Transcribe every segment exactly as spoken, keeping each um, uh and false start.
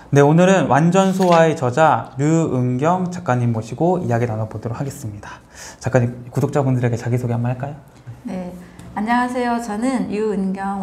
네, 오늘은 완전소화의 저자 류은경 작가님 모시고 이야기 나눠보도록 하겠습니다. 작가님, 구독자분들에게 자기소개 한번 할까요? 네, 안녕하세요. 저는 류은경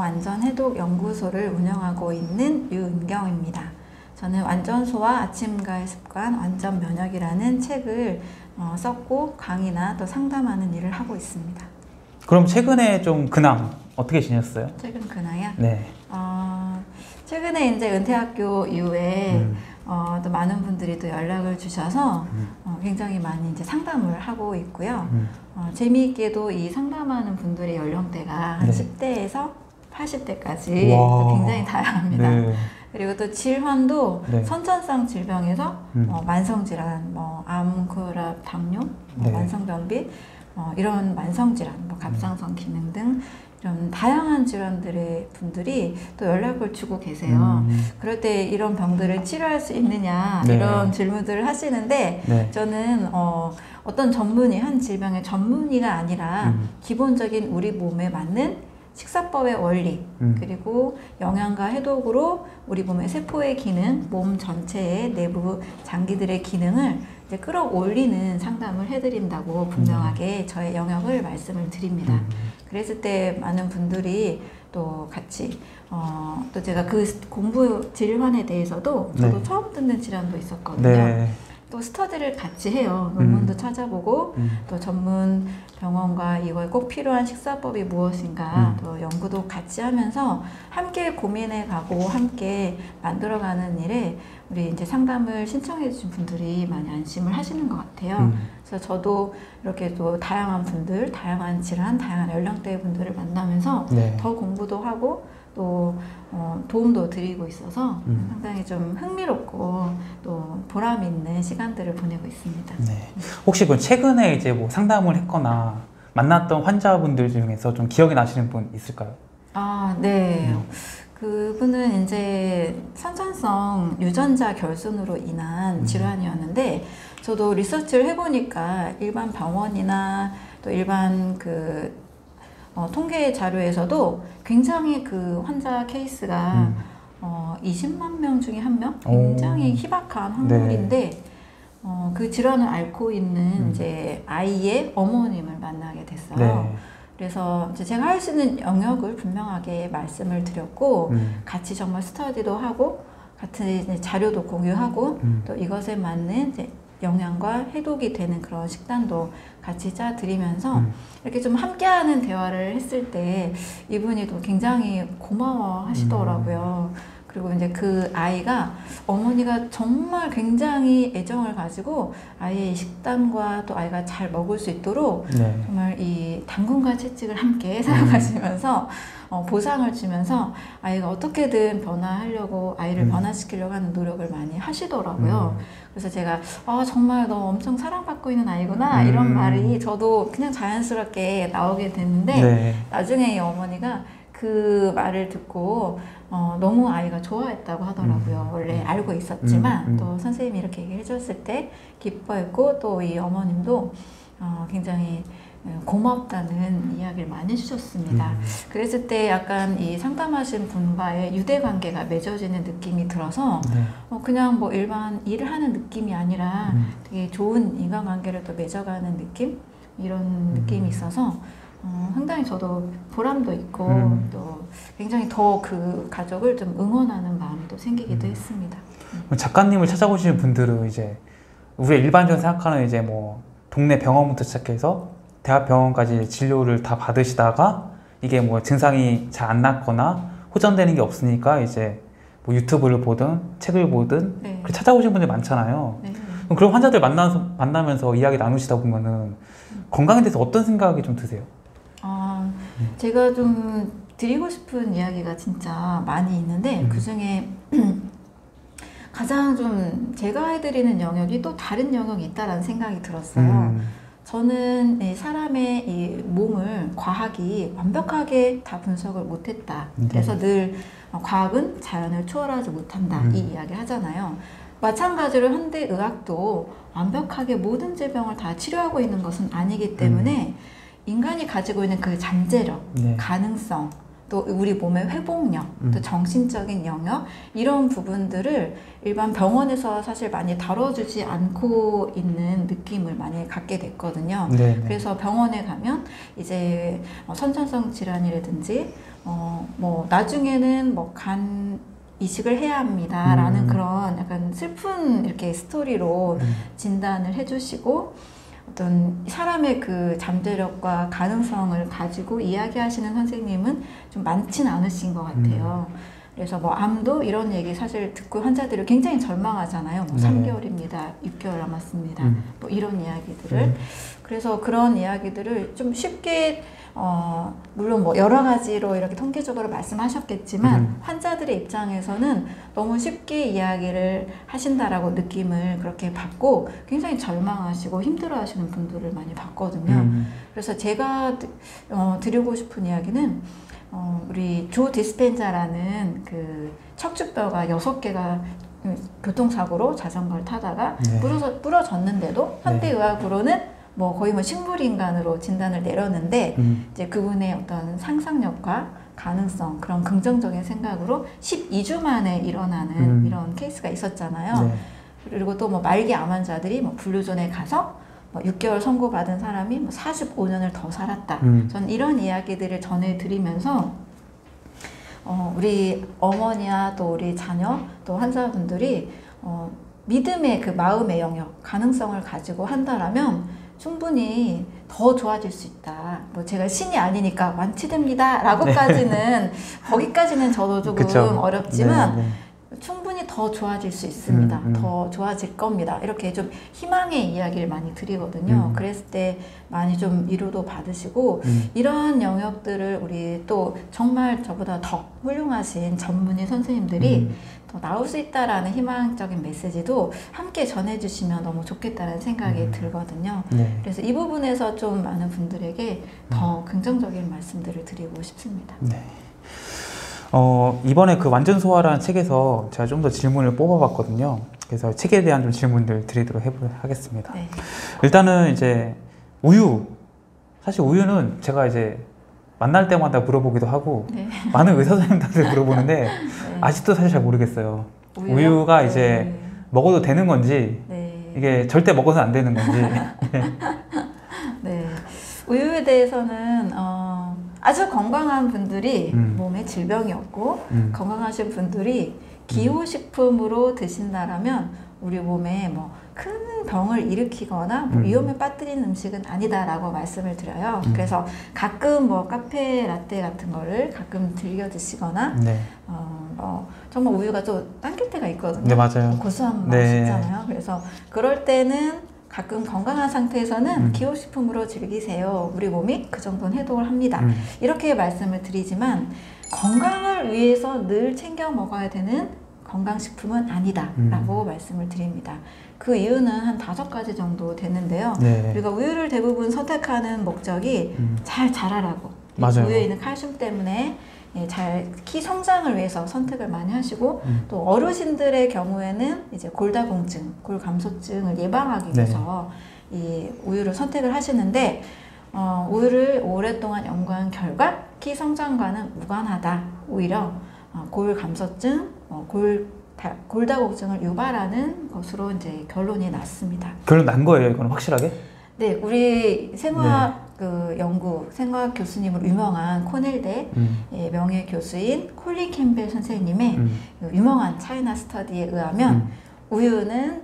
완전해독연구소를 운영하고 있는 류은경입니다. 저는 완전소화 아침과의 습관, 완전면역이라는 책을 어, 썼고 강의나 또 상담하는 일을 하고 있습니다. 그럼 최근에 좀 근황 어떻게 지냈어요? 최근 근황이요? 네. 어, 최근에 이제 은퇴학교 이후에 음. 어, 또 많은 분들이 또 연락을 주셔서 음. 어, 굉장히 많이 이제 상담을 하고 있고요. 음. 어, 재미있게도 이 상담하는 분들의 연령대가 한 네. 십 대에서 팔십 대까지 굉장히 다양합니다. 네. 그리고 또 질환도 네. 선천성 질병에서 음. 어, 만성질환, 뭐 암, 고혈압, 당뇨, 뭐 네. 만성변비, 어, 이런 만성질환, 뭐 갑상선 기능 등 이런 다양한 질환들의 분들이 또 연락을 주고 계세요. 음. 그럴 때 이런 병들을 치료할 수 있느냐 네. 이런 질문들을 하시는데 네. 저는 어, 어떤 전문의, 한 질병의 전문의가 아니라 음. 기본적인 우리 몸에 맞는 식사법의 원리, 음. 그리고 영양과 해독으로 우리 몸의 세포의 기능, 몸 전체의 내부 장기들의 기능을 이제 끌어올리는 상담을 해드린다고 분명하게 저의 영역을 말씀을 드립니다. 음. 그랬을 때 많은 분들이 또 같이 어, 또 제가 그 공부 질환에 대해서도 저도 네. 처음 듣는 질환도 있었거든요. 네. 또 스터디를 같이 해요. 논문도 음. 찾아보고 음. 또 전문 병원과 이거에 꼭 필요한 식사법이 무엇인가 음. 또 연구도 같이 하면서 함께 고민해 가고 함께 만들어가는 일에 우리 이제 상담을 신청해 주신 분들이 많이 안심을 하시는 것 같아요. 음. 그래서 저도 이렇게 또 다양한 분들, 다양한 질환, 다양한 연령대의 분들을 만나면서 네. 더 공부도 하고 또 어, 도움도 드리고 있어서 음. 상당히 좀 흥미롭고 또 보람 있는 시간들을 보내고 있습니다. 네. 혹시 그 최근에 이제 뭐 상담을 했거나 만났던 환자분들 중에서 좀 기억이 나시는 분 있을까요? 아, 네. 음. 그분은 이제 선천성 유전자 결손으로 인한 음. 질환이었는데 저도 리서치를 해보니까 일반 병원이나 또 일반 그 어, 통계 자료에서도 굉장히 그 환자 케이스가 음. 어, 이십만 명 중에 한 명? 굉장히 오. 희박한 확률인데 네. 어, 그 질환을 앓고 있는 음. 이제 아이의 어머님을 만나게 됐어요. 네. 그래서 이제 제가 할 수 있는 영역을 분명하게 말씀을 드렸고 음. 같이 정말 스터디도 하고 같은 이제 자료도 공유하고 음. 또 이것에 맞는 이제 영양과 해독이 되는 그런 식단도 같이 짜드리면서 음. 이렇게 좀 함께하는 대화를 했을 때 이분이 또 굉장히 고마워 하시더라고요. 음. 그리고 이제 그 아이가 어머니가 정말 굉장히 애정을 가지고 아이의 식단과 또 아이가 잘 먹을 수 있도록 네. 정말 이 당근과 채찍을 함께 사용하시면서 어, 보상을 주면서 아이가 어떻게든 변화하려고 아이를 음. 변화시키려고 하는 노력을 많이 하시더라고요. 음. 그래서 제가 아 정말 너 엄청 사랑받고 있는 아이구나 음. 이런 말이 저도 그냥 자연스럽게 나오게 됐는데 네. 나중에 이 어머니가 그 말을 듣고 어, 너무 아이가 좋아했다고 하더라고요. 음. 원래 알고 있었지만 음. 음. 또 선생님이 이렇게 얘기해 줬을 때 기뻐했고 또 이 어머님도 어, 굉장히 고맙다는 이야기를 많이 해주셨습니다. 음. 그랬을 때 약간 이 상담하신 분과의 유대관계가 맺어지는 느낌이 들어서 네. 어, 그냥 뭐 일반 일을 하는 느낌이 아니라 음. 되게 좋은 인간관계를 또 맺어가는 느낌? 이런 음. 느낌이 있어서 어, 상당히 저도 보람도 있고 음. 또 굉장히 더 그 가족을 좀 응원하는 마음도 생기기도 음. 했습니다. 작가님을 찾아오시는 분들은 이제 우리가 일반적으로 생각하는 이제 뭐 동네 병원부터 시작해서 대학병원까지 진료를 다 받으시다가 이게 뭐 증상이 잘 안 낫거나 호전되는 게 없으니까 이제 뭐 유튜브를 보든 책을 보든 네. 그렇게 찾아오시는 분들이 많잖아요. 네. 그럼 그런 환자들 만나서, 만나면서 이야기 나누시다 보면은 음. 건강에 대해서 어떤 생각이 좀 드세요? 아, 음. 제가 좀 드리고 싶은 이야기가 진짜 많이 있는데 음. 그 중에 가장 좀 제가 해드리는 영역이 또 다른 영역이 있다라는 생각이 들었어요. 음. 저는 이 사람의 이 몸을 과학이 완벽하게 다 분석을 못했다. 네. 그래서 늘 과학은 자연을 초월하지 못한다. 음. 이 이야기를 하잖아요. 마찬가지로 현대 의학도 완벽하게 모든 질병을 다 치료하고 있는 것은 아니기 때문에 음. 인간이 가지고 있는 그 잠재력, 네. 가능성, 또 우리 몸의 회복력, 음. 또 정신적인 영역 이런 부분들을 일반 병원에서 사실 많이 다뤄주지 않고 있는 느낌을 많이 갖게 됐거든요. 네, 네. 그래서 병원에 가면 이제 선천성 질환이라든지 어, 뭐 나중에는 뭐 간 이식을 해야 합니다라는 음. 그런 약간 슬픈 이렇게 스토리로 음. 진단을 해주시고 어떤 사람의 그 잠재력과 가능성을 가지고 이야기하시는 선생님은 좀 많지는 않으신 것 같아요. 음. 그래서 뭐 암도 이런 얘기 사실 듣고 환자들이 굉장히 절망하잖아요. 뭐 네. 삼 개월입니다. 육 개월 남았습니다. 음. 뭐 이런 이야기들을. 음. 그래서 그런 이야기들을 좀 쉽게 어, 물론 뭐 여러 가지로 이렇게 통계적으로 말씀하셨겠지만 음. 환자들의 입장에서는 너무 쉽게 이야기를 하신다라고 느낌을 그렇게 받고 굉장히 절망하시고 힘들어 하시는 분들을 많이 봤거든요. 음. 그래서 제가 어, 드리고 싶은 이야기는 어, 우리 조 디스펜자라는 그 척추뼈가 여섯 개가 교통사고로 자전거를 타다가 네. 부러져, 부러졌는데도 현대의학으로는 뭐 거의 뭐 식물인간으로 진단을 내렸는데 음. 이제 그분의 어떤 상상력과 가능성 그런 긍정적인 생각으로 십이 주 만에 일어나는 음. 이런 케이스가 있었잖아요. 네. 그리고 또 뭐 말기 암 환자들이 뭐 분류존에 가서 뭐 육 개월 선고받은 사람이 뭐 사십오 년을 더 살았다. 음. 저는 이런 이야기들을 전해드리면서 어, 우리 어머니와 또 우리 자녀 또 환자분들이 어, 믿음의 그 마음의 영역 가능성을 가지고 한다라면 충분히 더 좋아질 수 있다. 뭐 제가 신이 아니니까 완치됩니다. 라고까지는 거기까지는 저도 조금 그쵸. 어렵지만 네, 네. 충분히 더 좋아질 수 있습니다. 음, 음. 더 좋아질 겁니다. 이렇게 좀 희망의 이야기를 많이 드리거든요. 음. 그랬을 때 많이 좀 위로도 받으시고 음. 이런 영역들을 우리 또 정말 저보다 더 훌륭하신 전문의 선생님들이 음. 더 나올 수 있다라는 희망적인 메시지도 함께 전해주시면 너무 좋겠다는 생각이 음. 들거든요. 네. 그래서 이 부분에서 좀 많은 분들에게 더 긍정적인 말씀들을 드리고 싶습니다. 네. 어, 이번에 그 완전 소화라는 책에서 제가 좀 더 질문을 뽑아봤거든요. 그래서 책에 대한 좀 질문들 드리도록 해보, 하겠습니다. 네. 일단은 이제 우유. 사실 우유는 제가 이제 만날 때마다 물어보기도 하고 네. 많은 의사 선생님들한테 물어보는데 네. 아직도 사실 잘 모르겠어요. 우유요? 우유가 이제 먹어도 되는 건지 네. 이게 절대 먹어서는 안 되는 건지. 네. 우유에 대해서는 어, 아주 건강한 분들이 음. 몸에 질병이 없고 음. 건강하신 분들이 기호식품으로 드신다라면 우리 몸에 뭐 큰 병을 일으키거나 뭐 음. 위험에 빠뜨리는 음식은 아니다라고 말씀을 드려요. 음. 그래서 가끔 뭐 카페 라떼 같은 거를 가끔 즐겨 드시거나 네. 어, 어, 정말 우유가 좀 당길 때가 있거든요. 네, 맞아요. 고소한 네. 맛이 있잖아요. 그래서 그럴 때는 가끔 건강한 상태에서는 음. 기호식품으로 즐기세요. 우리 몸이 그 정도는 해독을 합니다. 음. 이렇게 말씀을 드리지만 건강을 위해서 늘 챙겨 먹어야 되는 건강식품은 아니다 라고 음. 말씀을 드립니다. 그 이유는 한 다섯 가지 정도 되는데요. 네. 우리가 우유를 대부분 선택하는 목적이 음. 잘 자라라고. 맞아요. 우유에 있는 칼슘 때문에 예, 잘 키 성장을 위해서 선택을 많이 하시고 음. 또 어르신들의 경우에는 이제 골다공증, 골감소증을 예방하기 네. 위해서 이 우유를 선택을 하시는데 어, 우유를 오랫동안 연구한 결과 키 성장과는 무관하다. 오히려 어, 골감소증, 어, 골 다, 골다공증을 유발하는 것으로 이제 결론이 났습니다. 결론 난 거예요, 이거는 확실하게? 네, 우리 생화학 그 연구, 생화학 교수님으로 유명한 코넬대 음. 예, 명예 교수인 콜린 캠벨 선생님의 음. 그 유명한 차이나 스터디에 의하면 음. 우유는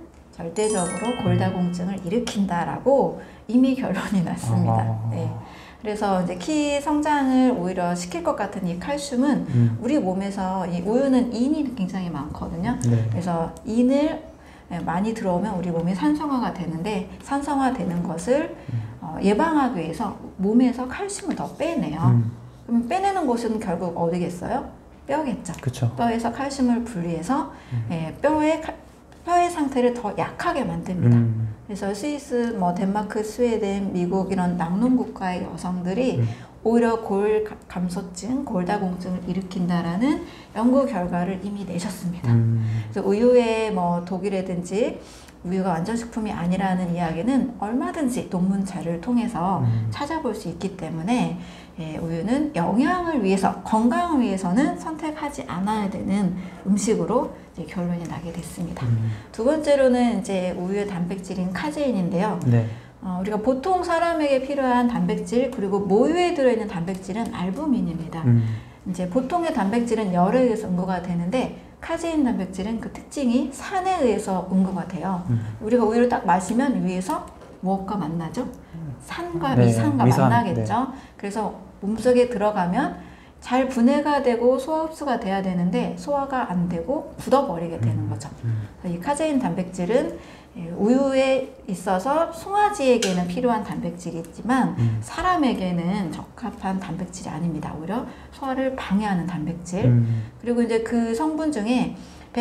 절대적으로 골다공증을 일으킨다라고 이미 결론이 났습니다. 아. 네. 그래서 이제 키 성장을 오히려 시킬 것 같은 이 칼슘은 음. 우리 몸에서 이 우유는 인이 굉장히 많거든요. 네. 그래서 인을 많이 들어오면 우리 몸이 산성화가 되는데 산성화되는 것을 어, 예방하기 위해서 몸에서 칼슘을 더 빼내요. 음. 그럼 빼내는 곳은 결국 어디겠어요? 뼈겠죠. 그쵸. 뼈에서 칼슘을 분리해서 음. 예, 뼈의 칼- 뼈의 상태를 더 약하게 만듭니다. 음. 그래서 스위스, 뭐 덴마크, 스웨덴, 미국 이런 낙농 국가의 여성들이 음. 오히려 골 감소증, 골다공증을 일으킨다라는 연구 결과를 이미 내셨습니다. 음. 그래서 우유에 뭐 독이라든지 우유가 완전식품이 아니라는 이야기는 얼마든지 논문 자료를 통해서 음. 찾아볼 수 있기 때문에 예, 우유는 영양을 위해서, 건강을 위해서는 선택하지 않아야 되는 음식으로 이제 결론이 나게 됐습니다. 음. 두 번째로는 이제 우유의 단백질인 카제인인데요. 네. 어, 우리가 보통 사람에게 필요한 단백질, 그리고 모유에 들어있는 단백질은 알부민입니다. 음. 이제 보통의 단백질은 열에 의해서 응고가 되는데 카제인 단백질은 그 특징이 산에 의해서 응고가 돼요. 음. 우리가 우유를 딱 마시면 위에서 무엇과 만나죠? 산과 네, 위산과 위산, 만나겠죠. 네. 그래서 몸속에 들어가면 잘 분해가 되고 소화 흡수가 돼야 되는데 소화가 안 되고 굳어버리게 되는 거죠. 음. 이 카제인 단백질은 우유에 있어서 송아지에게는 필요한 단백질이지만 음. 사람에게는 적합한 단백질이 아닙니다. 오히려 소화를 방해하는 단백질. 음. 그리고 이제 그 성분 중에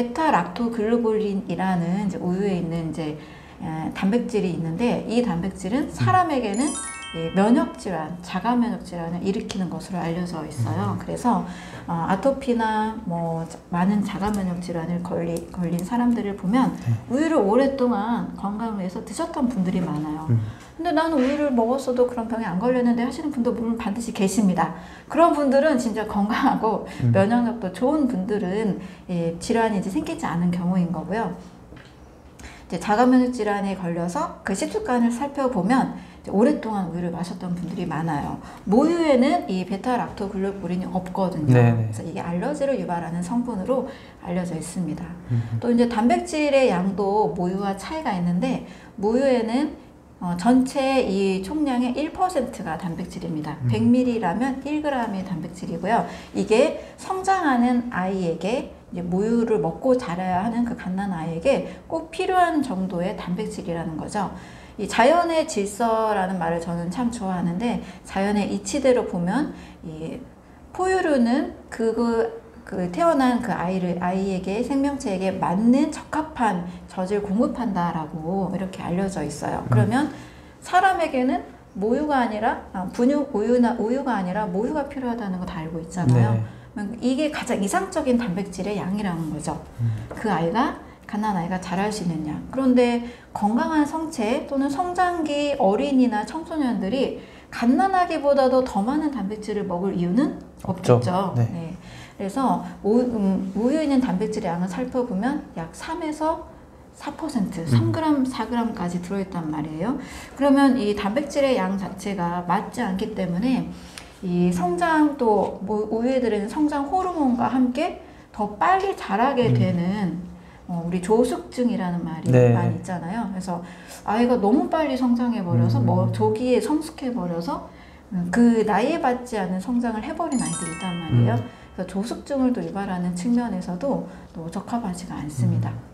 베타락토글루볼린이라는 이제 우유에 있는 이제 에, 단백질이 있는데 이 단백질은 사람에게는 이 면역 질환, 자가 면역 질환을 일으키는 것으로 알려져 있어요. 그래서 어, 아토피나 뭐 자- 많은 자가 면역 질환을 걸리, 걸린 사람들을 보면 우유를 오랫동안 건강을 위해서 드셨던 분들이 많아요. 음. 근데 나는 우유를 먹었어도 그런 병에 안 걸렸는데 하시는 분도 물론 반드시 계십니다. 그런 분들은 진짜 건강하고 음. 면역력도 좋은 분들은 예, 질환이 이제 생기지 않은 경우인 거고요. 이제 자가 면역 질환에 걸려서 그 식습관을 살펴보면 이제 오랫동안 우유를 마셨던 분들이 많아요. 모유에는 이 베타락토글루볼린이 없거든요. 네네. 그래서 이게 알러지를 유발하는 성분으로 알려져 있습니다. 음. 또 이제 단백질의 양도 모유와 차이가 있는데 모유에는 어, 전체 이 총량의 일 퍼센트가 단백질입니다. 음. 백 밀리리터라면 일 그램의 단백질이고요. 이게 성장하는 아이에게 이제 모유를 먹고 자라야 하는 그 갓난 아이에게 꼭 필요한 정도의 단백질이라는 거죠. 이 자연의 질서라는 말을 저는 참 좋아하는데 자연의 이치대로 보면 이 포유류는 그, 그 태어난 그 아이를 아이에게 생명체에게 맞는 적합한 젖을 공급한다라고 이렇게 알려져 있어요. 그러면 사람에게는 모유가 아니라 아, 분유 우유나 우유가 아니라 모유가 필요하다는 거 다 알고 있잖아요. 네. 그러면 이게 가장 이상적인 단백질의 양이라는 거죠. 음. 그 아이가 갓난 아이가 자랄 수 있는 양. 그런데 건강한 성체 또는 성장기 어린이나 청소년들이 갓난아기보다도 더 많은 단백질을 먹을 이유는 없죠. 없겠죠. 네. 네. 그래서 우, 음, 우유에 있는 단백질의 양을 살펴보면 약 삼에서 사 퍼센트, 삼 그램, 사 그램까지 들어있단 말이에요. 그러면 이 단백질의 양 자체가 맞지 않기 때문에 이 성장 또 뭐 우유에 들어있는 성장 호르몬과 함께 더 빨리 자라게 음. 되는 어, 우리 조숙증이라는 말이 네. 많이 있잖아요. 그래서 아이가 너무 빨리 성장해 버려서 음. 뭐 조기에 성숙해 버려서 그 나이에 맞지 않은 성장을 해버린 아이들이 있단 말이에요. 음. 그래서 조숙증을 또 유발하는 측면에서도 또 적합하지가 않습니다. 음.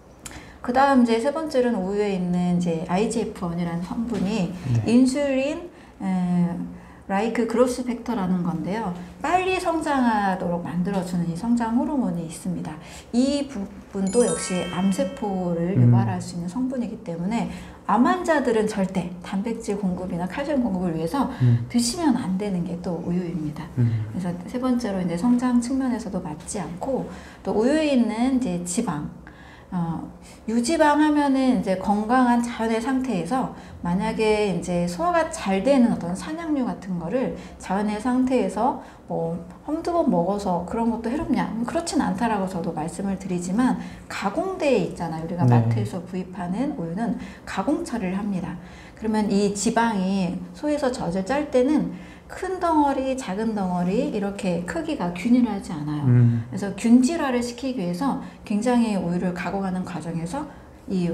그 다음 이제 세 번째로는 우유에 있는 이제 아이지에프원이라는 성분이 네. 인슐린 에, 라이크 그로스 팩터라는 건데요. 빨리 성장하도록 만들어주는 이 성장 호르몬이 있습니다. 이 부분도 역시 암세포를 음. 유발할 수 있는 성분이기 때문에 암 환자들은 절대 단백질 공급이나 칼슘 공급을 위해서 음. 드시면 안 되는 게 또 우유입니다. 음. 그래서 세 번째로 이제 성장 측면에서도 맞지 않고 또 우유에 있는 이제 지방 어, 유지방 하면은 이제 건강한 자연의 상태에서 만약에 이제 소화가 잘 되는 어떤 산양류 같은 거를 자연의 상태에서 뭐 한두 번 먹어서 그런 것도 해롭냐? 그렇진 않다라고 저도 말씀을 드리지만 가공대에 있잖아요. 우리가 네. 마트에서 구입하는 우유는 가공 처리를 합니다. 그러면 이 지방이 소에서 젖을 짤 때는 큰 덩어리, 작은 덩어리 이렇게 크기가 균일하지 않아요. 음. 그래서 균질화를 시키기 위해서 굉장히 우유를 가공하는 과정에서 이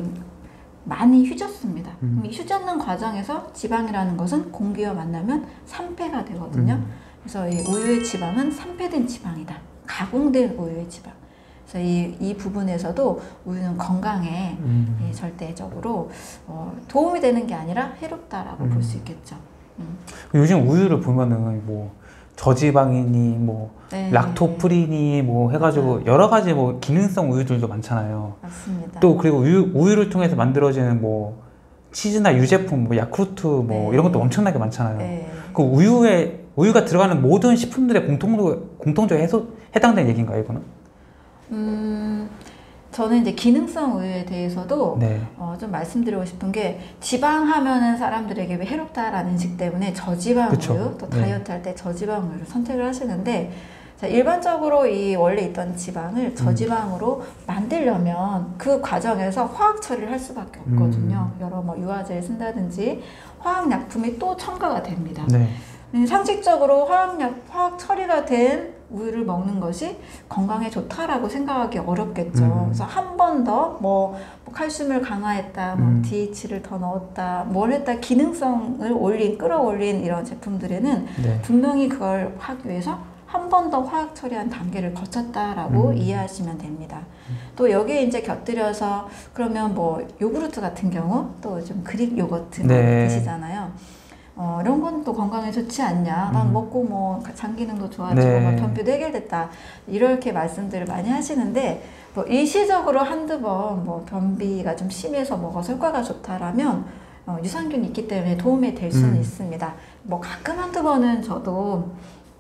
많이 휴졌습니다. 음. 그럼 이 휴젓는 과정에서 지방이라는 것은 공기와 만나면 산패가 되거든요. 음. 그래서 이 우유의 지방은 산패된 지방이다. 가공된 우유의 지방. 그래서 이, 이 부분에서도 우유는 건강에 음. 예, 절대적으로 어, 도움이 되는 게 아니라 해롭다라고 음. 볼 수 있겠죠. 음. 요즘 우유를 보면은 뭐 저지방이니 뭐 네. 락토프리니 뭐 해가지고 여러 가지 뭐 기능성 우유들도 많잖아요. 맞습니다. 또 그리고 우유, 우유를 통해서 만들어지는 뭐 치즈나 유제품, 뭐 야쿠르트 뭐 네. 이런 것도 엄청나게 많잖아요. 네. 그 우유에 우유가 들어가는 모든 식품들의 공통 공통적으로 해소 해당되는 얘기인가요, 이거는? 음, 저는 이제 기능성 우유에 대해서도 네. 어, 좀 말씀드리고 싶은 게 지방 하면은 사람들에게 왜 해롭다라는 인식 때문에 저지방 그쵸. 우유 또 네. 다이어트 할 때 저지방 우유를 선택을 하시는데 자, 일반적으로 이 원래 있던 지방을 저지방으로 음. 만들려면 그 과정에서 화학 처리를 할 수밖에 없거든요. 음. 여러 뭐 유화제를 쓴다든지 화학약품이 또 첨가가 됩니다. 네. 상식적으로 화학약, 화학 처리가 된 우유를 먹는 것이 건강에 좋다라고 생각하기 어렵겠죠. 음. 그래서 한 번 더 뭐 칼슘을 강화했다, 뭐 음. 디에이치를 더 넣었다, 뭘 했다, 기능성을 올린, 끌어올린 이런 제품들에는 네. 분명히 그걸 하기 위해서 한 번 더 화학 처리한 단계를 거쳤다라고 음. 이해하시면 됩니다. 음. 또 여기에 이제 곁들여서 그러면 뭐 요구르트 같은 경우 또 좀 그릭 요거트 네. 드시잖아요. 어, 이런 건 또 건강에 좋지 않냐. 난 음. 먹고 뭐 장 기능도 좋아지고 네. 뭐 변비도 해결됐다. 이렇게 말씀들을 많이 하시는데 뭐 일시적으로 한두 번 뭐 변비가 좀 심해서 먹어서 효과가 좋다라면 어, 유산균이 있기 때문에 도움이 될 수는 음. 있습니다. 뭐 가끔 한두 번은 저도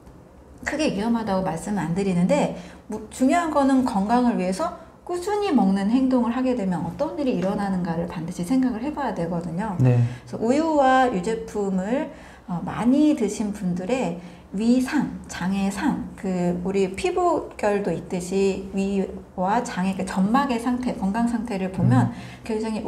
크게 위험하다고 말씀은 안 드리는데 뭐 중요한 거는 건강을 위해서 꾸준히 먹는 행동을 하게 되면 어떤 일이 일어나는가를 반드시 생각을 해봐야 되거든요. 네. 그래서 우유와 유제품을 어, 많이 드신 분들의 위상, 장애상, 그 우리 피부결도 있듯이 위와 장애, 그 점막의 상태, 건강 상태를 보면 음. 굉장히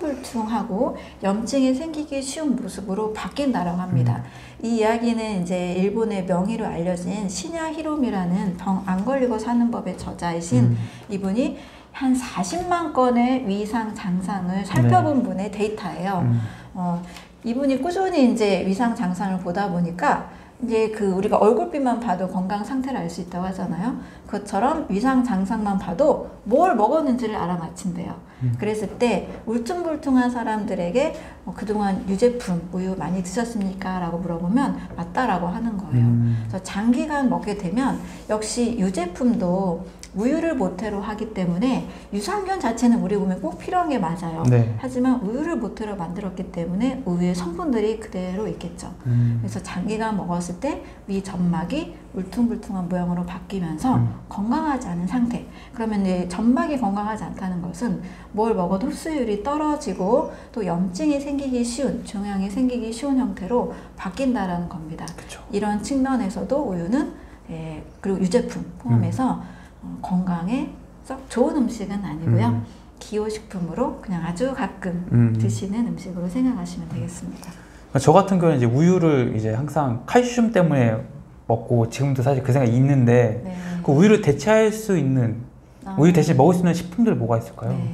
울퉁불퉁하고 염증이 생기기 쉬운 모습으로 바뀐다라고 합니다. 음. 이 이야기는 이제 일본의 명의로 알려진 시냐 히로미라는 병 안 걸리고 사는 법의 저자이신 음. 이분이 한 사십만 건의 위상 장상을 살펴본 네. 분의 데이터예요. 음. 어, 이분이 꾸준히 이제 위상 장상을 보다 보니까 이제 그 우리가 얼굴빛만 봐도 건강 상태를 알 수 있다고 하잖아요. 그것처럼 위상 장상만 봐도 뭘 먹었는지를 알아맞힌대요. 음. 그랬을 때 울퉁불퉁한 사람들에게 어, 그동안 유제품, 우유 많이 드셨습니까? 라고 물어보면 맞다라고 하는 거예요. 음. 그래서 장기간 먹게 되면 역시 유제품도 우유를 모태로 하기 때문에 유산균 자체는 우리 몸에 꼭 필요한 게 맞아요. 네. 하지만 우유를 모태로 만들었기 때문에 우유의 성분들이 그대로 있겠죠. 음. 그래서 장기간 먹었을 때 위 점막이 울퉁불퉁한 모양으로 바뀌면서 음. 건강하지 않은 상태. 그러면 이제 점막이 건강하지 않다는 것은 뭘 먹어도 흡수율이 떨어지고 또 염증이 생기기 쉬운, 종양이 생기기 쉬운 형태로 바뀐다라는 겁니다. 그쵸. 이런 측면에서도 우유는 예, 그리고 유제품 포함해서 음. 어, 건강에 썩 좋은 음식은 아니고요. 음. 기호식품으로 그냥 아주 가끔 음. 드시는 음식으로 생각하시면 되겠습니다. 저 같은 경우는 이제 우유를 이제 항상 칼슘 때문에 먹고 지금도 사실 그 생각이 있는데 네. 그 우유를 대체할 수 있는 아. 우유 대신 먹을 수 있는 식품들 뭐가 있을까요? 네.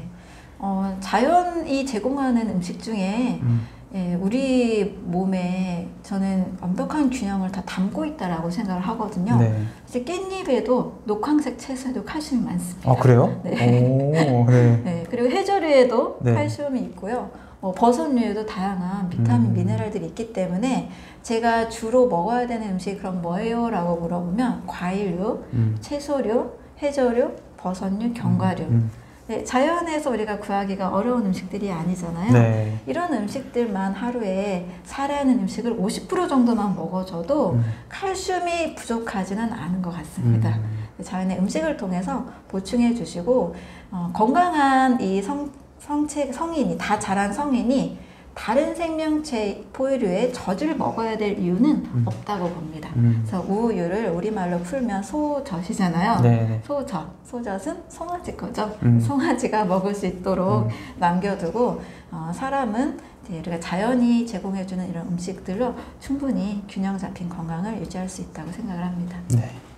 어, 자연이 제공하는 음식 중에 음. 예, 우리 몸에 저는 완벽한 균형을 다 담고 있다라고 생각을 하거든요. 네. 이제 깻잎에도 녹황색 채소에도 칼슘이 많습니다. 아 그래요? 네. 오, 네. 네. 그리고 해조류에도 네. 칼슘이 있고요. 어, 버섯류에도 다양한 비타민, 음. 미네랄들이 있기 때문에 제가 주로 먹어야 되는 음식이 그럼 뭐예요? 라고 물어보면 과일류, 음. 채소류, 해조류, 버섯류, 견과류. 음. 음. 네, 자연에서 우리가 구하기가 어려운 음식들이 아니잖아요. 네. 이런 음식들만 하루에 살아있는 음식을 오십 퍼센트 정도만 먹어줘도 음. 칼슘이 부족하지는 않은 것 같습니다. 음. 자연의 음식을 통해서 보충해 주시고 어, 건강한 이 성, 성체, 성인이, 다 자란 성인이 다른 생명체 포유류의 젖을 먹어야 될 이유는 음. 없다고 봅니다. 음. 그래서 우유를 우리말로 풀면 소젖이잖아요. 네. 소젖. 소젖은 송아지 거죠. 음. 송아지가 먹을 수 있도록 음. 남겨두고 어, 사람은 이제 우리가 자연이 제공해주는 이런 음식들로 충분히 균형 잡힌 건강을 유지할 수 있다고 생각을 합니다. 네.